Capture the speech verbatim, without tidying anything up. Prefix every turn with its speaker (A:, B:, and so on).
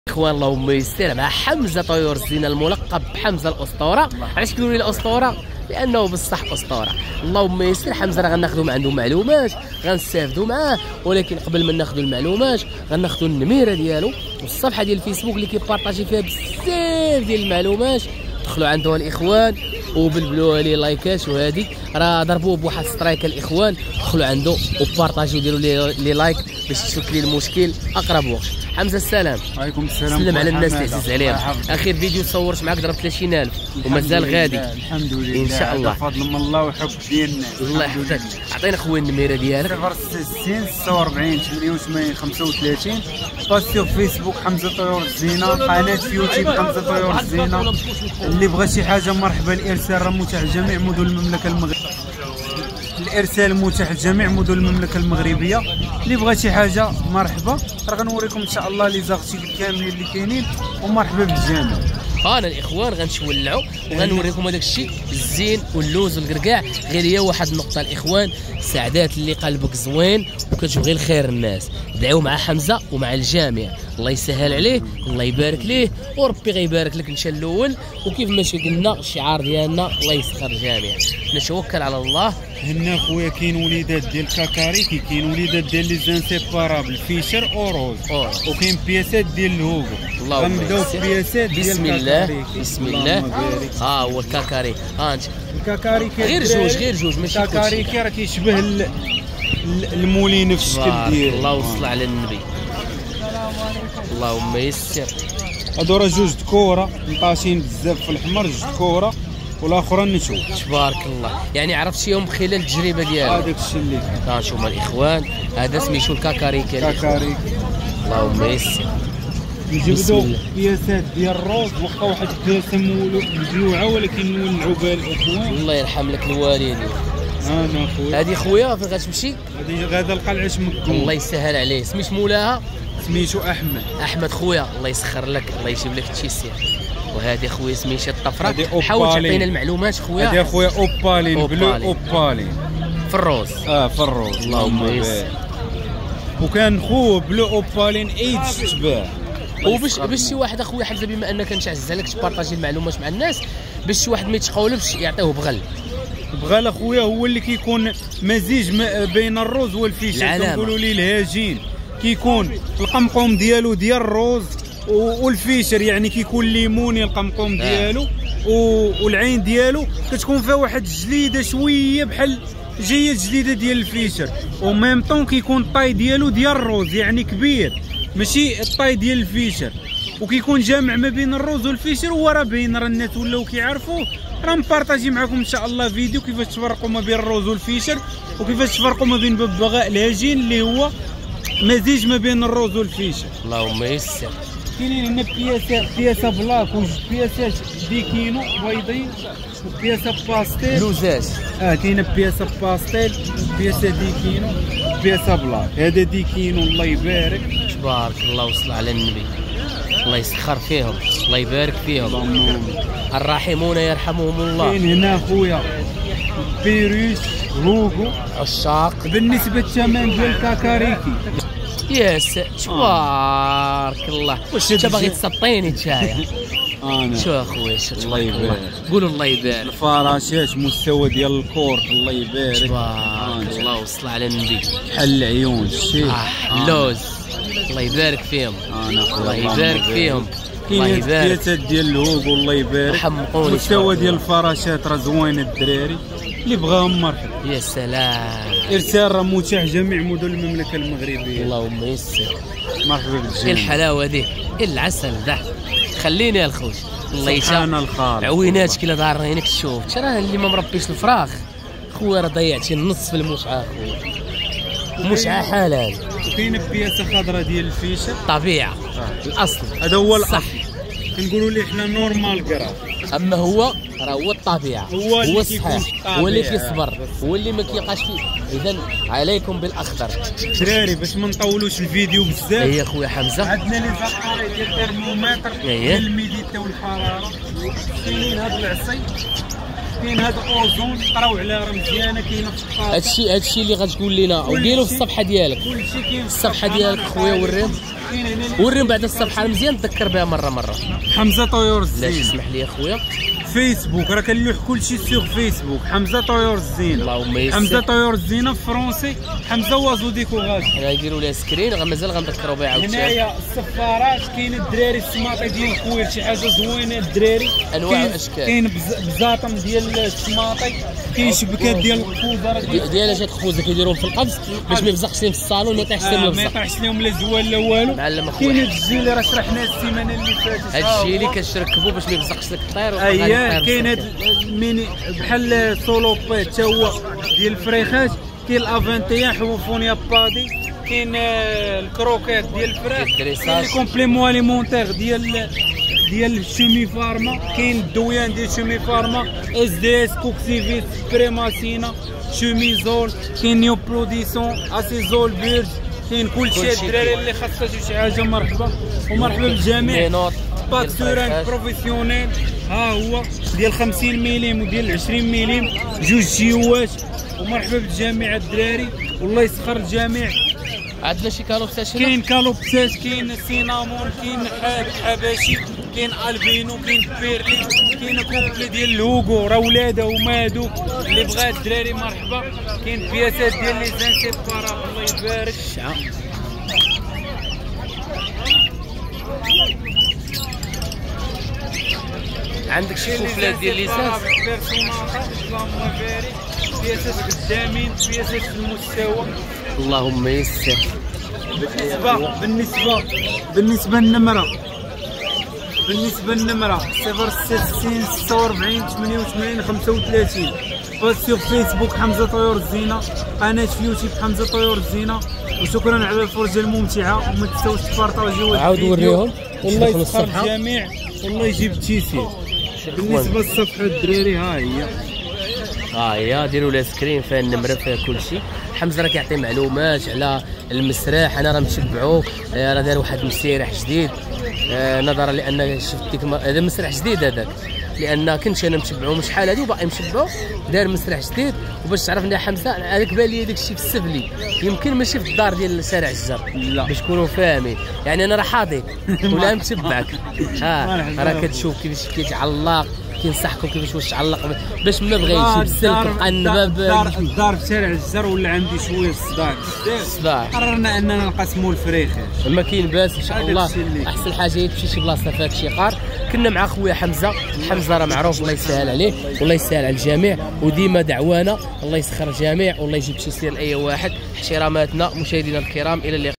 A: اخوان اللهم يسر مع حمزه طيور الزينه الملقب بحمزه الاسطوره. علاش كيقولوا لي الاسطوره؟ لانه بصح اسطوره. اللهم يسر حمزه راه غناخذوا من عنده معلومات غنستافدوا معاه، ولكن قبل ما ناخذوا المعلومات غناخذوا النميره ديالو والصفحه ديال الفيسبوك اللي كيبارطاجي فيها بزاف ديال المعلومات. دخلوا عنده الاخوان وبلبلوا عليه لايكات، وهذه راه ضربوه بواحد سترايك الاخوان. دخلوا عنده وبارطاجيو ديروا لي لايك باش تشوف لي المشكل اقرب وقت. حمزه السلام.
B: وعليكم السلام.
A: سلم على الناس اللي عزيز عليهم. اخر فيديو صورت معاك ضرب ثلاثين ألف ومازال غادي
B: الحمد لله
A: ان شاء الله
B: بفضل من الله وحب ديال الناس.
A: الله يحفظك. عطينا خويا النميره ديالك.
B: صفر ستين ستة وأربعين ثمانية وثمانين خمسة وثلاثين. باسيو فيسبوك حمزه طيور الزينه، قناه يوتيوب حمزه طيور الزينه. اللي بغى شي حاجه مرحبا، الارسال راه متاح لجميع مدن المملكه المغربيه. الارسال متاح لجميع مدن المملكه المغربيه. اللي بغى شي حاجه مرحبا، راه غنوريكم ان شاء الله لي زارتيكل كاملين اللي كاينين، ومرحبا بالجميع.
A: انا الاخوان غنشولعوا وغنوريكم هذاك الشيء الزين واللوز والقرقاع. غير هي واحد النقطه الاخوان، سعدات اللي قلبك زوين وكتبغي الخير الناس، دعوا مع حمزه ومع الجامع. الله يسهل عليه، الله يبارك ليه، وربي غيبارك لك. انت الاول، وكيف ما قلنا الشعار ديالنا الله يسخر الجامع. نتوكل على الله.
B: هنا خويا كاين وليدات ديال كاكاريكي، كاين وليدات ديال لي زانسيبارابل فيشر اوروز، وكاين بياسات ديال الهوغو. غنبداو بياسات ديال
A: بسم الله بسم الله. ها هو الكاكاري. ها انت
B: الكاكاريكي
A: غير جوج غير جوج ماشي كلشي.
B: الكاكاريكي راه كيشبه المولين في الشكل ديالو.
A: الله وصل على النبي. اللهم يسر.
B: هادو راه جوج دكوره مطاشين بزاف في الحمر، جوج دكوره والاخرى نشوف.
A: تبارك الله. يعني عرفتيهم خلال التجربه ديالك.
B: هذاك الشيء اللي كان.
A: نشوفوا الاخوان، هذا سميتو الكاكاريكي.
B: كاكاريكي
A: اللهم يسر.
B: نجبدوا بياسات ديال الروز، واخا واحد البياسه مجوعه ولكن نولعوا بها الاخوان.
A: الله يرحم لك الوالدين.
B: انا خويا
A: هذه خويا فين غتمشي؟
B: هذه غادا القلعه مكون.
A: الله يسهل عليه. سميت مولاها؟
B: سميتو احمد.
A: احمد خويا الله يسخر لك، الله يجيب لك التيسير. وهذه خويا سميتها الطفره.
B: حاول
A: تعطينا المعلومات خويا.
B: هذه خويا اوبالين بلو اوبالين
A: في الروز.
B: اه في الروز.
A: اللهم يسر.
B: وكان خو بلو اوبالين ايد تباع.
A: وباش باش شي واحد اخويا حمزه، بما انك نتعزز عليك تبارطاجي المعلومات مع الناس، باش شي واحد ما يتقولبش يعطيوه بغل.
B: بغال اخويا هو اللي كيكون مزيج بين الروز والفيشر. كنقولوا ليه الهاجين، كيكون القمقوم ديالو ديال الروز والفيشر، يعني كيكون ليموني القمقوم ديالو، والعين ديالو كتكون فيها واحد الجليده شويه بحال جايه جديده ديال الفيشر، وميم طون كيكون الطاي ديالو ديال الروز، يعني كبير ماشي الطاي ديال الفيشر، وكيكون جامع ما بين الروز والفيشر. هو راه باين، راه الناس ولاو كيعرفوا. راه مبارطاجي معكم ان شاء الله فيديو كيفاش تفرقوا ما بين الروز والفيشر، وكيفاش تفرقوا ما بين ببغاء الهجين اللي هو مزيج ما بين الروز والفيشر.
A: اللهم يسر.
B: كاينين هنا بياسات، بياسه بلاك وجوج بياسات دي كينو بيضين، وبياسه باستيل
A: لوزاج.
B: اه كاينه بياسه باستيل، بياسه دي كينو، بياسه بلاك. هذا دي كينو الله يبارك.
A: تبارك الله وصل على النبي. الله يسخر فيهم، الله يبارك فيهم.
B: اللهم
A: الراحمون يرحمهم الله.
B: كاين هنا خويا بيروس هوغو
A: عشاق.
B: بالنسبه للثمن ديال كاكاريكي
A: ياس تبارك الله. واش انت باغي تسطيني نتايا؟
B: انا
A: شو اخويا شو
B: الله يبارك.
A: قولوا الله يبارك.
B: الفراشات مستوى ديال الكورت الله يبارك.
A: تبارك الله وصل على النبي.
B: بحال العيون الشيخ.
A: آه اللوز الله يبارك فيهم. الله يبارك فيهم. الله
B: كاين
A: يبارك.
B: البياسات ديال الهوغو الله يبارك.
A: حمقوني.
B: مستوى ديال الفراشات راه زوين الدراري، اللي بغاهم مرحبا.
A: يا سلام.
B: ارسال راه متاح جميع مدن المملكه المغربيه.
A: اللهم يسر.
B: مرحبا بالجميع.
A: ايه الحلاوه دي، ايه العسل ده. خليني يا الخوش. الله يشاء.
B: سبحان الخالق.
A: عويناتك الا دار عينك تشوف. ترى اللي ما مربيش الفراخ خويا راه ضيعتي النص في المشعه خويا. المشعه حلال.
B: وكاين بياسه خضراء ديال الفيشه.
A: طبيعه.
B: آه.
A: الاصل.
B: هذا هو الاصل.
A: صح.
B: كنقولوا ليه حنا نورمال كراف.
A: اما هو راه هو الطبيعه،
B: هو,
A: هو الصحيح، هو اللي
B: كيصبر،
A: كيصبر، هو اللي ما كيبقاش فيه. اذا عليكم بالاخضر.
B: دراري باش ما نطولوش الفيديو بزاف،
A: هي خويا حمزه
B: عندنا لي زاباري ديال الترمومتر ديال الميديتا والحراره. كاينين هاد العصي، كاين هاد الاوزون، قراو عليها راه مزيانه، كاينه في الطاسه.
A: هادشي هادشي اللي غتقول لنا وديروا في الصفحه ديالك.
B: كلشي كاين في
A: الصفحه ديالك خويا وريهم.
B: كاين هنا
A: وريهم بعد الصفحه مزيان تذكر بها مره مره.
B: حمزه طيور
A: لا
B: الزين.
A: اسمح لي اخويا.
B: فيسبوك راه كنلوح كلشي سيغ فيسبوك. حمزه طيور الزين.
A: اللهم يسر.
B: حمزه طيور الزينه في فرونسي. حمزه وازو ديكوراج.
A: غنديروا لها سكرين غا مازال غنذكروا بها عاوتاني.
B: هنايا الصفارات كاين الدراري السماطي ديال الكوير شي حاجه زوينه الدراري.
A: انواع واشكال.
B: كاين بزاطم ديال السماطي. كاين شبكات ديال الخوذه راه
A: ديال اش هاد الخبز كيديروهم في القبض باش ما يبزقش لهم في الصالون ما يطيحش لهم
B: ما
A: البزق.
B: يطيحش لهم لا زوال لا والو.
A: معلم اخويا.
B: كاين هاد الجيلي راه شرحناه السيمانه اللي فاتت.
A: هاد الجيلي كتشركبوا باش ما يبزقش لك الطير.
B: اييه كاين هاد ميني بحال سولوبيت حتى هو ديال الفريخات. كاين الافانتيان حوفونيا بادي. كاين الكروكيت ديال الفراخ. كاين لي كومبليمون اليمونتير ديال ديال الشومي فارما. كاين الدويان ديال شومي فارما. اس دي اس كوكسيفيت بريماسينا شوميزول. كاين نيو بروديسون اسيزول بيرج. كاين كلشي الدراري اللي خاصها شي حاجه مرحبا ومرحبا بالجميع. باك سوران بروفيسيونيل ها هو ديال خمسين مليم وديال عشرين مليم جوج جيوات ومرحبا بالجميع الدراري والله يسخر الجميع.
A: عندنا شي كالوبسات هنا.
B: كاين كالوبسات كاين سينامون كاين حباشي كاين البينو كاين بيرلي كاين كومبلي ديال الهوغو راه ولادها هما هادوك اللي بغا الدراري مرحبا. كاين بياسات ديال لي زانسيبارا الله يبارك.
A: عندك شي كوفلات ديال ليسانس.
B: بياسات قدامين بياسات المستوى.
A: اللهم يسر.
B: بالنسبه بالنسبه بالنسبه للنمره بالنسبه للنمره صفر ستة ستة وأربعين ثمانية وثمانين خمسة وثلاثين. باج سيغ فيسبوك حمزه طيور الزينه. قناه في يوتيوب حمزه طيور الزينه. وشكرا على الفرجه الممتعه وما تنساوش تبارطاجيو
A: عاود وريهم.
B: والله يسخر الجميع والله يجيب التيسير. بالنسبه للصفحه الدراري ها هي
A: ها هي ديروا لها سكرين فيها النمره فيها كلشي. حمزه راه كيعطي معلومات على المسراح. انا راه متبعو راه دار واحد المسيرح جديد آه نظرا لان شفت ديك هذا مسرح جديد هذاك لان كنت انا متبعو من شحال هادي وباقي متبعو دار مسرح جديد. وباش تعرفنا حمزه هذاك بان لي داك الشيء في السفلي يمكن ماشي في الدار ديال شارع الجر لا باش تكونوا فاهمين يعني انا راه حاضر ولا متبعك. ها راه كتشوف كيفاش كيتعلق كينصحكم كيفاش واش تعلق باش ما بغى يمشي بالسلك بقى النباب.
B: الدار في شارع الجر ولا عندي شويه الصداع
A: الصداع.
B: قررنا اننا نقسموا الفريخ.
A: ما كاين باس ان شاء الله. احسن حاجه تمشي شي بلاصه فيها شي قار. كنا مع خويا حمزه. حمزه راه معروف الله يسهل عليه والله يسهل على الجميع وديما دعوانا الله يسخر الجميع والله يجيب تيسير لاي واحد. احتراماتنا مشاهدينا الكرام الى اللقاء.